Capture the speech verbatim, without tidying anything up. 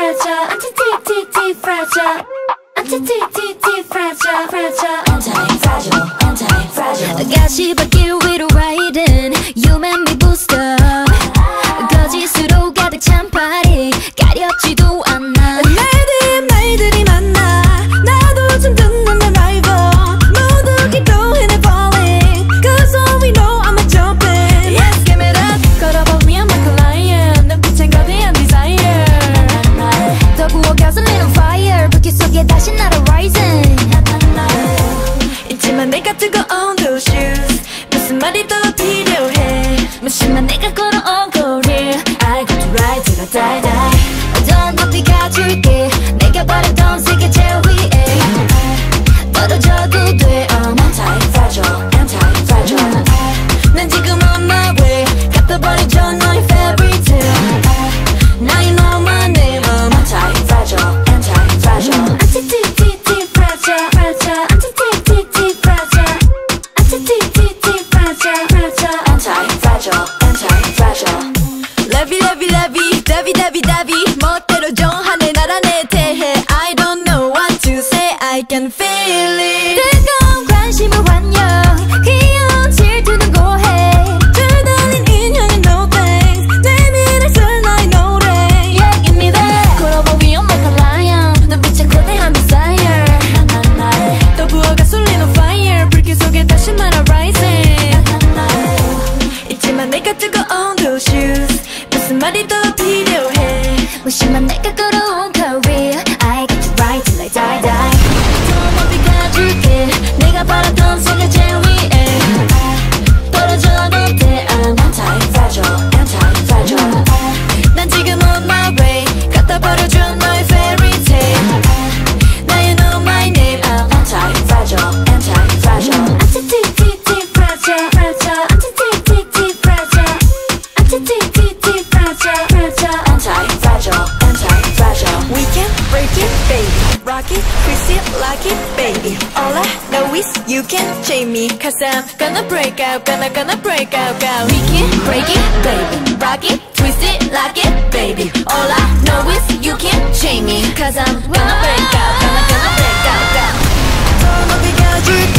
fragile, anti-fragile, anti-fragile, fragile, anti-fragile, anti-fragile. 가시밭길 위로 riding, you make me boost up. 거짓으로 가득 찬 파리, 가렵지도 않아. 날들이 말들이 많아, 나도 좀 듣는 내 rival. 모두 keep going and falling, cause all we know I'm a jumping. Yes, give it up, 걸어보면 like a lion. 눈빛엔 거대한 desire. 더 부어 gasoline on fire, 불길 속에 다시 날아 rising. 있지만 내가 뜨거운 those shoes, 무슨 말이 더 필요해. 무심한 내가 걸어온 거리, I got to ride till I die die. 어떤 높이 가줄게, 내가 바라던 세계 제일 위에. 떨어져도 돼, I'm anti-fragile, anti-fragile. 난 지금 on my way, 갚아버리죠 너의 fairy tale. Now you know my name, I'm anti-fragile, anti-fragile. Anti-fragile, fragile, anti-fragile, anti-fragile, fragile, anti-fragile, anti-fragile. Lovey lovey lovey, lovey lovey lovey, 멋대로 정하네 나라 내 대해. I don't know what to say, I can feel it. 뜨거운 관심을 환영, 귀여운 질투는 고해. 줄달린 인형은 no thanks, 내밀을 쓸 나의 노래. Yeah, give me that. 걸어보면 like a lion, 눈빛에 거대한 desire. 더 부어 가솔린 on fire, 불길 속에 다시 말아 rising. 있지만 내가 뜨거운 those shoes, 무슨 말이 더 필요해. 무심한 내가 걸어온 career, I get to ride till I die die. 더 높이 가줄게, 내가 바라던 세계 제일 위에. 떨어져도 돼, I'm anti-fragile, anti-fragile. 난 지금 on my way, 갖다 버려줘 너의 fairy tale. Now you know my name, I'm anti-fragile, anti-fragile. Anti-fragile, fragile, anti-fragile, anti-fragile, fragile, anti-fragile, anti-fragile. We can break it, baby, rock it, twist it, lock it, baby. All I know is you can't chain me, cause I'm gonna break out, gonna gonna break out, out. We can break it, baby, rock it, twist it, lock it, baby. All I know is you can't chain me, cause I'm gonna break out, gonna gonna break out, out. 더 높이 가줄게.